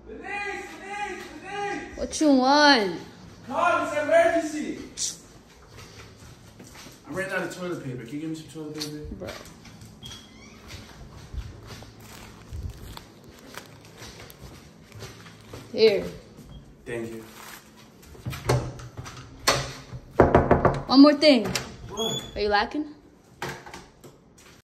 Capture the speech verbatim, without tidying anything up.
Denise, Denise, Denise. What you want? Call, it's an emergency. I ran out of toilet paper. Can you give me some toilet paper? Bro. Here. Thank you. One more thing. What? Are you lacking?